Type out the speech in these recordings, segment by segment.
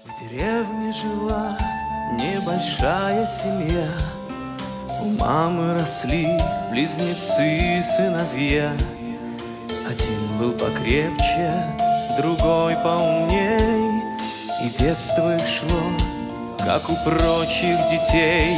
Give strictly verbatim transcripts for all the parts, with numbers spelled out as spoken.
В деревне жила небольшая семья. У мамы росли близнецы и сыновья. Один был покрепче, другой поумней, и детство их шло, как у прочих детей.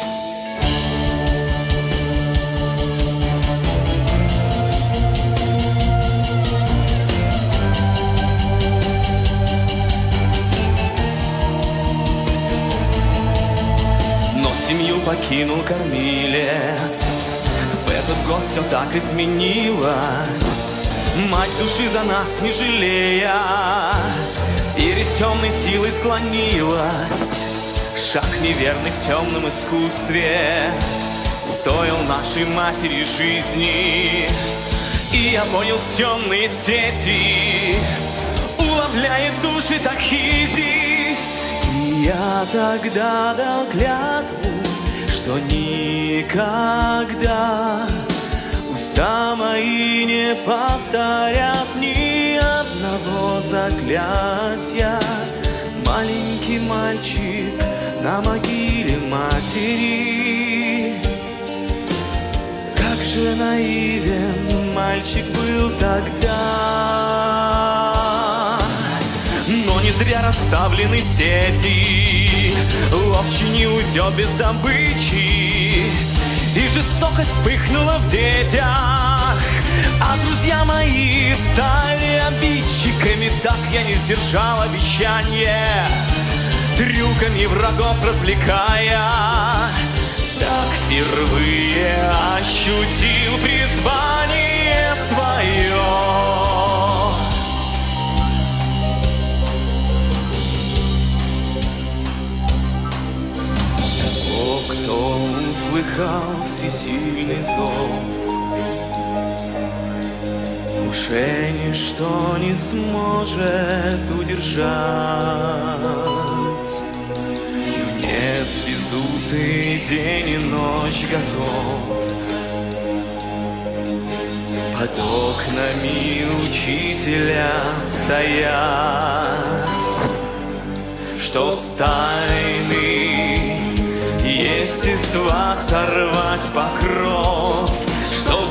Семью покинул кормилец. В этот год все так изменилось. Мать души за нас не жалея перед темной силой склонилась. Шаг неверный в темном искусстве стоил нашей матери жизни. И я понял, в темные сети уловляет души так хизись. И я тогда дал клятву, что никогда уста мои не повторят ни одного заклятия. Маленький мальчик на могиле матери. Как же наивен мальчик был тогда. Но не зря расставлены сети, ловчий не уйдет без добычи. И жестокость вспыхнула в детях, а друзья мои стали обидчиками. Так я не сдержал обещание, трюками врагов развлекая. Так впервые ощутил призвание свое. Кто услыхал всесильный зов, уже ничто не сможет удержать. Юнец безусый день и ночь готов под окнами учителя стоять, чтоб с тайны естества сорвать покров, чтоб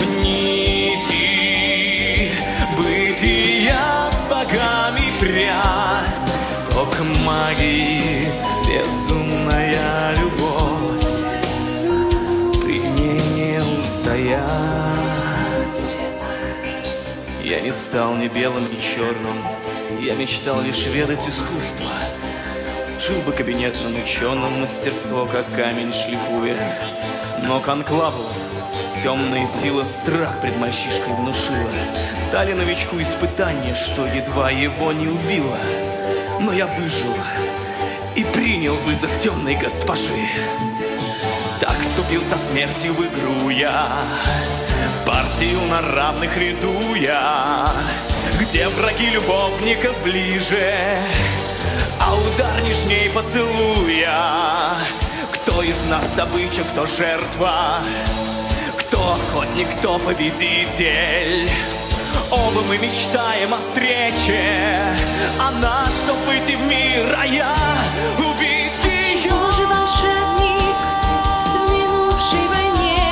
нити бытия с богами прясть. Ток магии, безумная любовь, пред ней не устоять. Я не стал ни белым, ни черным, я мечтал лишь ведать искусство. Жил бы кабинетным ученым, мастерство, как камень шлифуя. Но конклаву темная сила страх пред мальчишкой внушила. Дали новичку испытание, что едва его не убило. Но я выжил и принял вызов темной госпожи. Так вступил со смертью в игру я, партию на равных рядуя, где враги любовников ближе, а удар нежней поцелуя. Кто из нас добыча, кто жертва, кто охотник, кто победитель. Оба мы мечтаем о встрече, а нас, чтоб выйти в мир, а я убить ее. Чего же волшебник в минувшей войне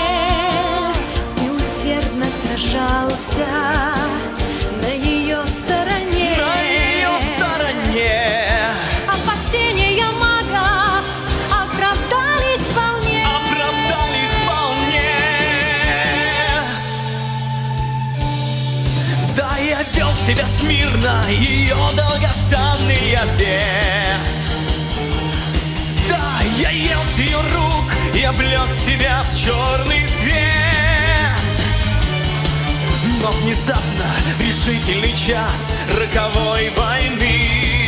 неусердно сражался на ее стороне? На ее стороне. Опасения магов оправдались вполне. Оправдались вполне. Да, я вел себя смирно, ее долгожданный обед. Да, я ел с ее рук и облег себя в черный цвет. Но внезапно в решительный час роковой войны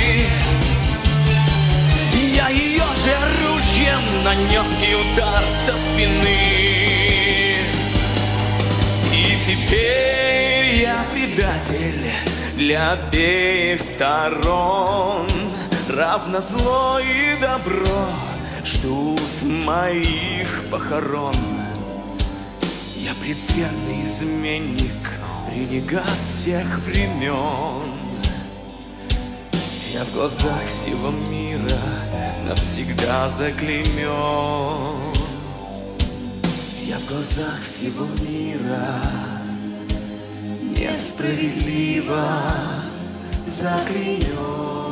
я ее же оружием нанес ей удар со спины. И теперь я предатель для обеих сторон. Равно зло и добро ждут моих похорон. Я презренный изменник, ренегат всех времен. Я в глазах всего мира навсегда заклеймён. Я в глазах всего мира несправедливо заклеймён.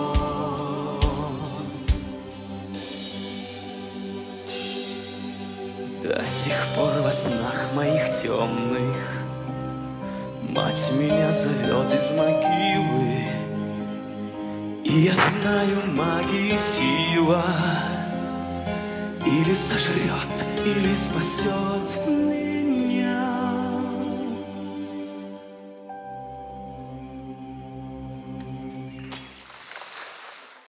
До сих пор во снах моих темных мать меня зовет из могилы, и я знаю, магии сила или сожрет, или спасет